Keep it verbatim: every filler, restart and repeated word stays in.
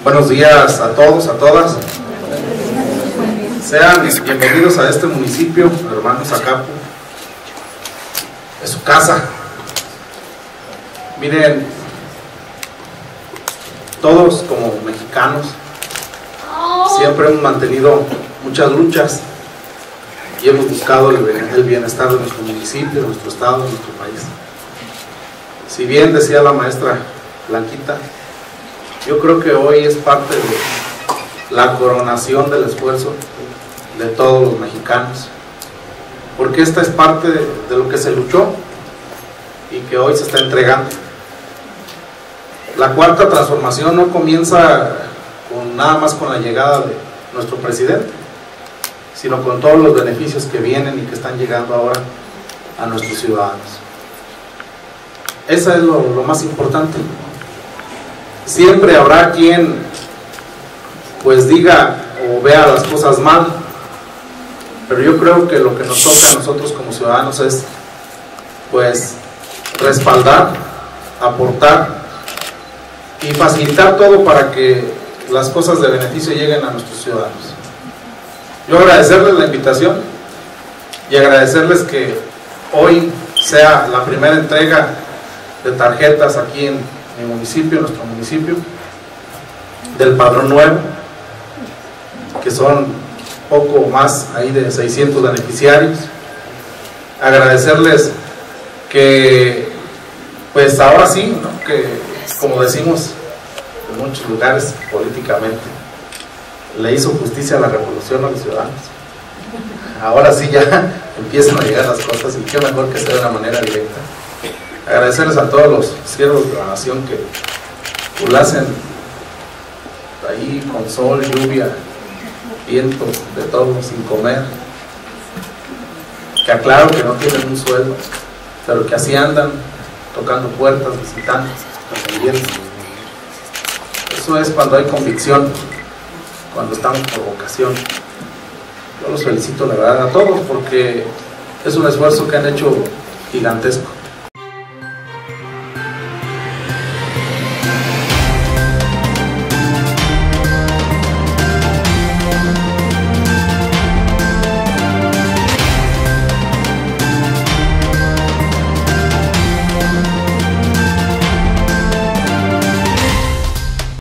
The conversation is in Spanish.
Buenos días a todos, a todas. Sean bienvenidos a este municipio, hermanos Acapu, es su casa. Miren, todos como mexicanos siempre hemos mantenido muchas luchas y hemos buscado el bienestar de nuestro municipio, de nuestro estado, de nuestro país. Si bien decía la maestra Blanquita, yo creo que hoy es parte de la coronación del esfuerzo de todos los mexicanos, porque esta es parte de, de lo que se luchó y que hoy se está entregando. La cuarta transformación no comienza con nada más con la llegada de nuestro presidente, sino con todos los beneficios que vienen y que están llegando ahora a nuestros ciudadanos. Eso es lo, lo más importante. Siempre habrá quien pues diga o vea las cosas mal, pero yo creo que lo que nos toca a nosotros como ciudadanos es pues respaldar, aportar y facilitar todo para que las cosas de beneficio lleguen a nuestros ciudadanos. Yo agradecerles la invitación y agradecerles que hoy sea la primera entrega de tarjetas aquí en mi municipio, nuestro municipio, del padrón nuevo, que son poco más ahí de seiscientos beneficiarios. Agradecerles que pues ahora sí, ¿no?, que como decimos en muchos lugares políticamente, le hizo justicia a la revolución a los ciudadanos. Ahora sí ya empiezan a llegar las cosas y qué mejor que sea de una manera directa. Agradecerles a todos los siervos de la nación que pues, lo hacen ahí con sol, lluvia, viento, de todo, sin comer, que aclaro que no tienen un sueldo, pero que así andan, tocando puertas, visitando, atendiendo. Eso es cuando hay convicción, cuando estamos por vocación. Yo los felicito la verdad a todos porque es un esfuerzo que han hecho gigantesco.